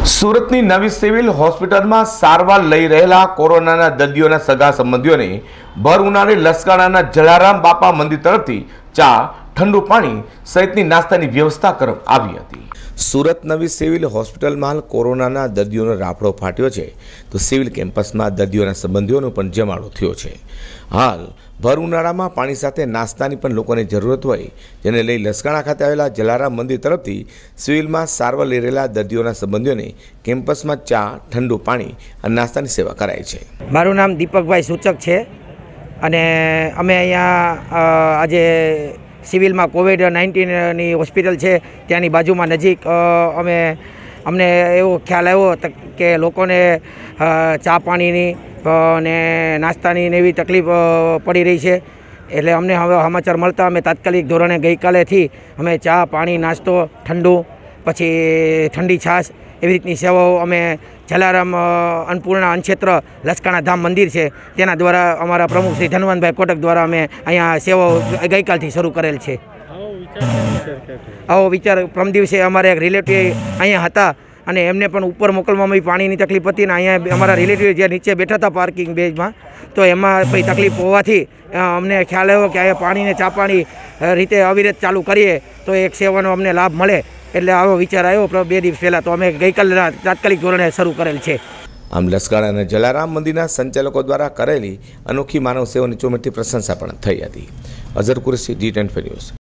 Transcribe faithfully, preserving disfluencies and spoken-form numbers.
સુરતની નવી સિવિલ હોસ્પિટલમાં સારવાર લઈ રહેલા કોરોનાના દર્દીઓના સગા સંબંધીઓને ભર ઉનાળે લસકાણાના જલારામ બાપા મંદિર તરફથી ચા, ઠંડુ પાણી સહિતની નાસ્તાની વ્યવસ્થા કરવામાં આવી હતી। સુરત નવી સિવિલ હોસ્પિટલમાં કોરોનાના દર્દીઓનો રાફડો ફાટ્યો છે, તો સિવિલ કેમ્પસમાં દર્દીઓના સંબંધીઓનો પણ જમાડો થયો છે। હાલ ભર ઉનાળામાં પાણી સાથે નાસ્તાની પણ લોકોને જરૂરત હોય, જેને લઈ લસકાણા ખાતે આવેલા જલારામ મંદિર તરફથી સિવિલમાં સારવાર લઈ રહેલા દર્દીઓના સંબંધીઓને કેમ્પસમાં ચા, ઠંડુ પાણી અને નાસ્તાની સેવા કરાય છે। મારું નામ દીપકભાઈ સૂચક છે અને અમે અહીંયા આજે સિવિલમાં કોવિડ નાઇન્ટીનની હોસ્પિટલ છે ત્યાંની બાજુમાં નજીક અમે અમને એવો ખ્યાલ આવ્યો કે લોકોને ચા પાણીની અને નાસ્તાની ને એવી તકલીફ પડી રહી છે, એટલે અમને હવે સમાચાર મળતા અમે તાત્કાલિક ધોરણે ગઈકાલેથી અમે ચા, પાણી, નાસ્તો, ઠંડુ, પછી ઠંડી છાશ એવી રીતની સેવાઓ અમે જલારામ અન્નપૂર્ણા અન્નક્ષેત્ર લસકાણા ધામ મંદિર છે તેના દ્વારા અમારા પ્રમુખ શ્રી ધનવંતભાઈ કોટક દ્વારા અમે અહીંયા સેવાઓ ગઈકાલથી શરૂ કરેલ છે। આવો વિચાર પ્રમ દિવસે અમારે એક રિલેટિવ અહીંયા હતા અને એમને પણ ઉપર મોકલવામાં પાણીની તકલીફ હતી ને અહીંયા અમારા રિલેટિવ જે નીચે બેઠા હતા પાર્કિંગ બેઝમાં, તો એમાં પછી તકલીફ હોવાથી અમને ખ્યાલ આવ્યો કે અહીંયા પાણીને ચા પાણી રીતે અવિરત ચાલુ કરીએ તો એક સેવાનો અમને લાભ મળે, એટલે આવો વિચાર આવ્યો બે દિવસ પહેલાં, તો અમે ગઈકાલે તાત્કાલિક ધોરણે શરૂ કરેલ છે। આમ લસકાણા અને જલારામ મંદિરના સંચાલકો દ્વારા કરેલી અનોખી માનવ સેવાની ચોમેરથી પ્રશંસા પણ થઈ હતી। Azhar Qureshi, G ten news.